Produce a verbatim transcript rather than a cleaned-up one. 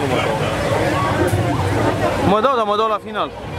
nu mă dau. Mă dau, dar mă dau la final.